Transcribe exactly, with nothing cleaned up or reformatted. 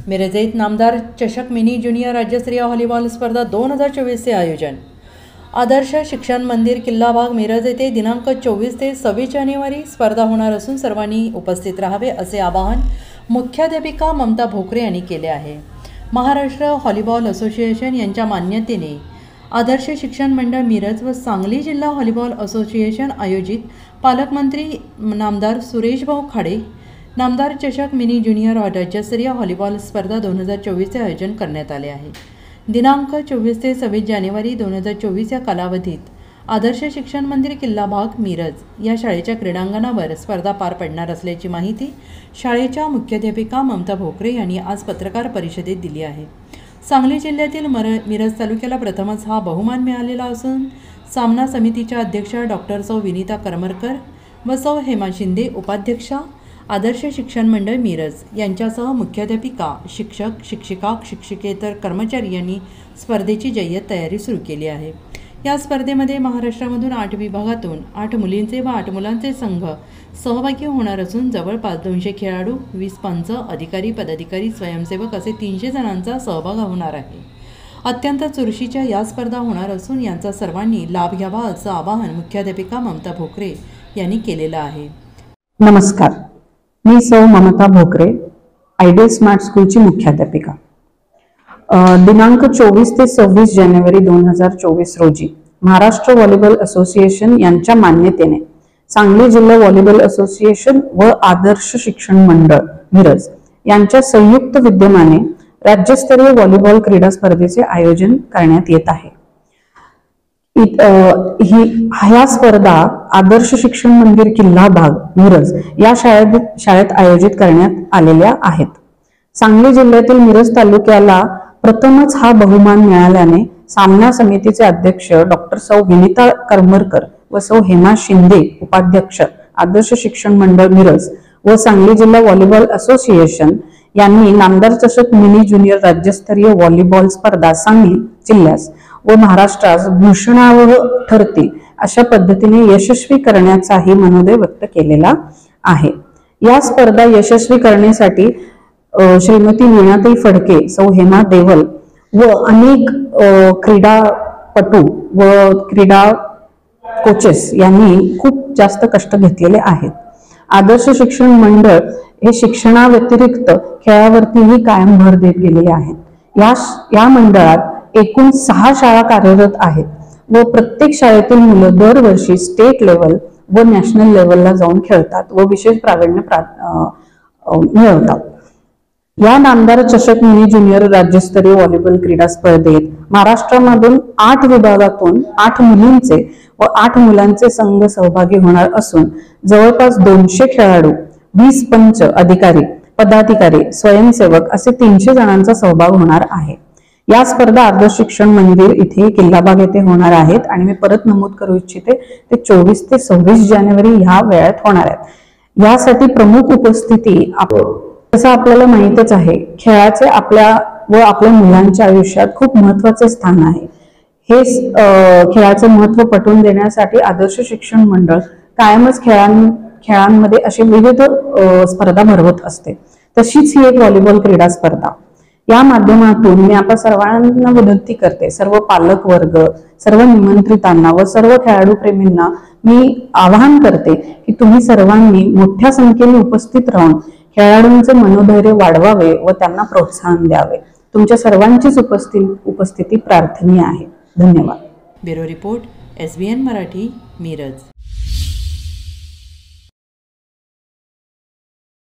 मिरजेत नामदार चषक mini junior राज्यस्तरीय व्हॉलीबॉल स्पर्धा दोन हजार चोवीसचे आयोजन. आदर्श शिक्षण मंदिर किल्लाबाग मिरज येथे दिनांक चोवीस ते सव्वीस जानेवारी स्पर्धा होणार असून सर्वांनी उपस्थित राहावे असे आवाहन मुख्याध्यापिका ममता भोकरे यांनी केले आहे. महाराष्ट्र व्हॉलीबॉल असोसिएशन यांच्या मान्यतेने आदर्श शिक्षण मंडळ मिरज व सांगली जिल्हा व्हॉलीबॉल असोसिएशन आयोजित पालकमंत्री नामदार सुरेशभाऊ खाडे नामदार चषक मिनी ज्युनियर राज्यस्तरीय व्हॉलीबॉल स्पर्धा दोन हजार चोवीसचे आयोजन करण्यात आले आहे. दिनांक चोवीस ते सव्वीस जानेवारी दोन हजार चोवीस या कालावधीत आदर्श शिक्षण मंदिर किल्लाबाग मिरज या शाळेच्या क्रीडांगणावर स्पर्धा पार पडणार असल्याची माहिती शाळेच्या मुख्याध्यापिका ममता भोकरे यांनी आज पत्रकार परिषदेत दिली आहे. सांगली जिल्ह्यातील मर मिरज तालुक्याला प्रथमच हा बहुमान मिळालेला असून सामना समितीच्या अध्यक्षा डॉक्टर सौ विनीता करमरकर व सौ हेमा शिंदे उपाध्यक्षा आदर्श शिक्षण मंडळ मिरज यांच्यासह मुख्याध्यापिका, शिक्षक, शिक्षिका, शिक्षकेतर कर्मचारी यांनी स्पर्धेची जय्यत तयारी सुरू केली आहे. या स्पर्धेमध्ये महाराष्ट्रामधून आठ विभागातून आठ मुलींचे व आठ मुलांचे संघ सहभागी होणार असून जवळपास दोनशे खेळाडू, वीस पंच, अधिकारी, पदाधिकारी, स्वयंसेवक असे तीनशे जणांचा सहभाग होणार आहे. अत्यंत चुरशीच्या या स्पर्धा होणार असून यांचा सर्वांनी लाभ घ्यावा असं आवाहन मुख्याध्यापिका ममता भोकरे यांनी केलेलं आहे. नमस्कार, मी सौ ममता भोकरे, आयडियल स्मार्ट स्कूलची मुख्याध्यापिका. दिनांक चोवीस ते सव्वीस जानेवारी दोन हजार चोवीस रोजी महाराष्ट्र व्हॉलीबॉल असोसिएशन यांच्या मान्यतेने सांगली जिल्हा व्हॉलीबॉल असोसिएशन व आदर्श शिक्षण मंडळ मिरज यांच्या संयुक्त विद्यमाने राज्यस्तरीय व्हॉलीबॉल क्रीडा स्पर्धेचे आयोजन करण्यात येत आहे. ही ह्या स्पर्धा आदर्श शिक्षण मंदिर किल्लाबाग मिरज या शाळेत शाळेत आयोजित करण्यात आलेल्या आहेत. सांगली जिल्ह्यातील मिरज तालुक्याला प्रथमच हा बहुमान मिळाल्याने सामना समितीचे अध्यक्ष डॉक्टर सौ विनीता करमरकर व सौ हेमा शिंदे उपाध्यक्ष आदर्श शिक्षण मंडळ मिरज व सांगली जिल्हा व्हॉलीबॉल असोसिएशन यांनी नामदार चषक मिनी ज्युनियर राज्यस्तरीय व्हॉलीबॉल स्पर्धा सांगली जिल्ह्यास व महाराष्ट्रास भूषणावह ठरतील अशा पद्धतीने यशस्वी करण्याचाही मनोदय व्यक्त केलेला आहे. या स्पर्धा यशस्वी करण्यासाठी श्रीमती वीणाताई फडके, सौ हेमा देवल व अनेक क्रीडापटू व क्रीडा कोचेस यांनी खूप जास्त कष्ट घेतलेले आहेत. आदर्श शिक्षण मंडळ हे शिक्षणाव्यतिरिक्त खेळावरतीही कायम भर देत गेलेले आहेत. या या मंडळात एकूण सहा शाळा कार्यरत आहेत व प्रत्येक शाळेतील मुलं दरवर्षी स्टेट लेवल व नॅशनल लेवलला जाऊन खेळतात व विशेष प्रावीण्य मिळवतात. या नामदार चषक मिनी ज्युनियर राज्यस्तरीय व्हॉलीबॉल क्रीडा स्पर्धेत महाराष्ट्रामधून आठ विभागातून आठ मुलींचे व आठ मुलांचे संघ सहभागी होणार असून जवळपास दोनशे खेळाडू, वीस पंच, अधिकारी, पदाधिकारी, स्वयंसेवक असे तीनशे जणांचा सहभाग होणार आहे. या स्पर्धा आदर्श शिक्षण मंदिर इथे किल्लाबाग येथे होणार आहेत आणि मी परत नमूद करू इच्छिते ते चोवीस ते सव्वीस जानेवारी ह्या वेळात होणार आहेत. यासाठी प्रमुख उपस्थिती जसं आपल्याला माहितच आहे, खेळाचे आपल्या व आपल्या मुलांच्या आयुष्यात खूप महत्वाचे स्थान आहे. हे खेळाचे महत्व पटवून देण्यासाठी आदर्श शिक्षण मंडळ कायमच खेळां खेळांमध्ये असे विविध स्पर्धा भरवत असते. तशीच ही एक व्हॉलीबॉल क्रीडा स्पर्धा. या माध्यमातून मी आपल्या सर्वांना विनंती करते, सर्व पालक वर्ग, सर्व निमंत्रितांना व सर्व खेळाडू प्रेमींना मी आवाहन करते की तुम्ही सर्वांनी मोठ्या संख्येने उपस्थित राहून खेळाडूंचे मनोधैर्य वाढवावे व त्यांना प्रोत्साहन द्यावे. तुमच्या सर्वांचीच उपस्थिती उपस्थिती प्रार्थनीय आहे. धन्यवाद. Bureau report, S B N Marathi, Miraj.